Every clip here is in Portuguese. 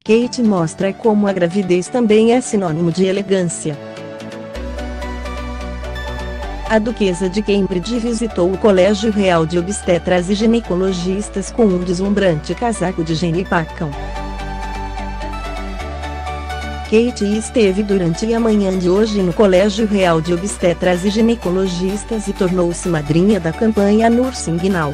Kate mostra como a gravidez também é sinônimo de elegância. A duquesa de Cambridge visitou o Colégio Real de Obstetras e Ginecologistas com um deslumbrante casaco de Jenny Packham. Kate esteve durante a manhã de hoje no Colégio Real de Obstetras e Ginecologistas e tornou-se madrinha da campanha Nursing Now.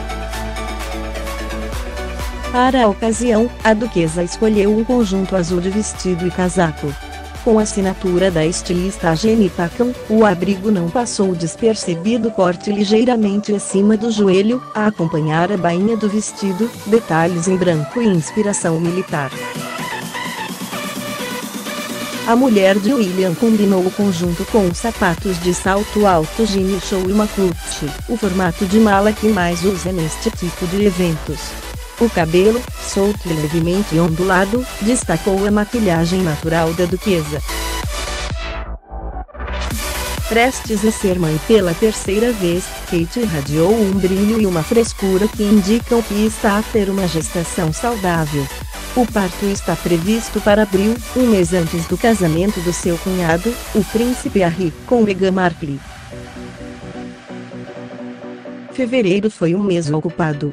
Para a ocasião, a duquesa escolheu um conjunto azul de vestido e casaco. Com a assinatura da estilista Jenny Packham, o abrigo não passou despercebido, corte ligeiramente acima do joelho, a acompanhar a bainha do vestido, detalhes em branco e inspiração militar. A mulher de William combinou o conjunto com sapatos de salto alto Jimmy Choo e uma clutch, o formato de mala que mais usa neste tipo de eventos. O cabelo, solto e levemente ondulado, destacou a maquilhagem natural da duquesa. Prestes a ser mãe pela terceira vez, Kate irradiou um brilho e uma frescura que indicam que está a ter uma gestação saudável. O parto está previsto para abril, um mês antes do casamento do seu cunhado, o príncipe Harry, com Meghan Markle. Fevereiro foi um mês ocupado.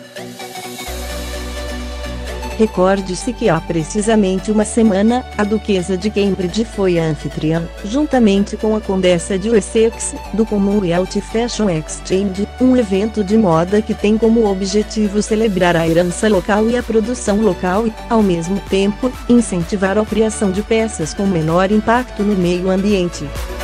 Recorde-se que há precisamente uma semana, a duquesa de Cambridge foi a anfitriã, juntamente com a condessa de Wessex, do Commonwealth Fashion Exchange, um evento de moda que tem como objetivo celebrar a herança local e a produção local e, ao mesmo tempo, incentivar a criação de peças com menor impacto no meio ambiente.